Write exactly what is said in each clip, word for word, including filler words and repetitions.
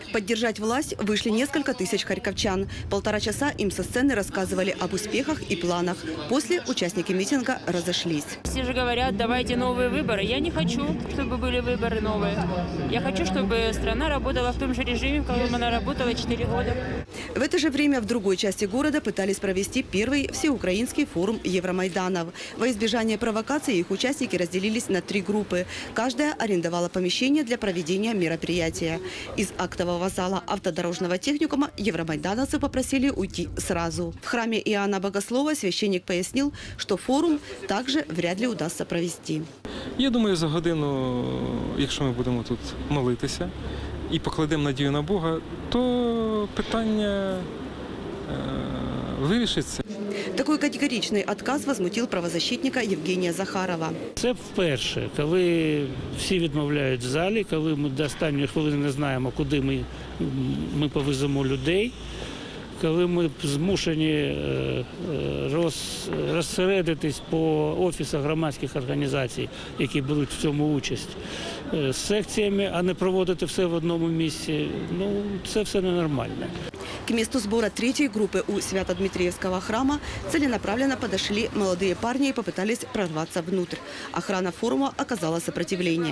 Поддержать власть вышли несколько тысяч харьковчан. Полтора часа им со сцены рассказывали об успехах и планах. После участники митинга разошлись. Все же говорят, давайте новые выборы. Я не хочу, чтобы были выборы новые. Я хочу, чтобы страна работала в том же режиме, в котором она работала четыре года. В это же время в другой части города пытались провести первый всеукраинский форум Евромайданов. Во избежание провокаций их участники разделились на три группы. Каждая арендовала помещение для проведения мероприятия. Из актового зала автодорожного техникума евромайдановцы попросили уйти сразу. В храме Иоанна Богослова священник пояснил, что форум также вряд ли удастся провести. Я думаю, за годину, якщо ми будемо тут молитися і покладемо надію на Бога, то питання е, вирішиться. Такой категоричный отказ возмутил правозащитника Евгения Захарова. Це вперше, коли всі відмовляють в залі, коли ми до останньої хвилини не знаємо, куди ми, ми повеземо людей, коли ми змушені роз, розсередитись по офісах громадських організацій, які беруть в цьому участь, з секціями, а не проводити все в одному місці, ну, це все ненормально. К месту сбора третьей группы у Свято-Дмитриевского храма целенаправленно подошли молодые парни и попытались прорваться внутрь. Охрана форума оказала сопротивление.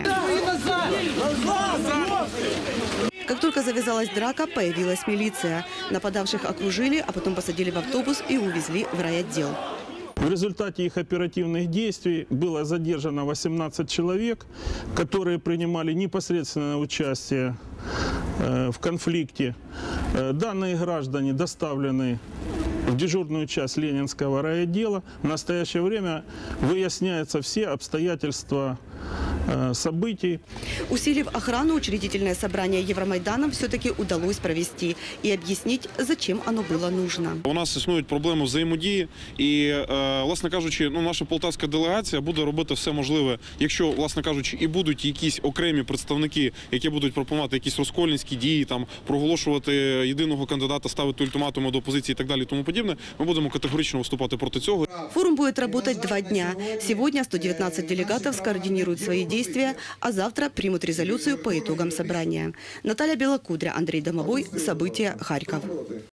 Как только завязалась драка, появилась милиция. Нападавших окружили, а потом посадили в автобус и увезли в райотдел. В результате их оперативных действий было задержано восемнадцать человек, которые принимали непосредственное участие в конфликте. Данные граждане доставлены в дежурную часть Ленинского райотдела. В настоящее время выясняются все обстоятельства событий. Усилив охрану, учредительное собрание Евромайдана все-таки удалось провести и объяснить, зачем оно было нужно. У нас існують проблеми взаємодії і, власне кажучи, ну, наша полтавська делегація буде робити все можливе, якщо, власне кажучи, і будуть якісь окремі представники, які будуть пропонувати якісь розкольницькі дії, там, проголошувати єдиного кандидата, ставити ультиматуми до опозиції і так далі, і тому подібне, ми будемо категорично виступати проти цього. Форум будет работать два дня. Сегодня сто девятнадцать делегатов скоординируют свои действия, а завтра примут резолюцию по итогам собрания. Наталья Белокудря, Андрей Домовой. События. Харьков.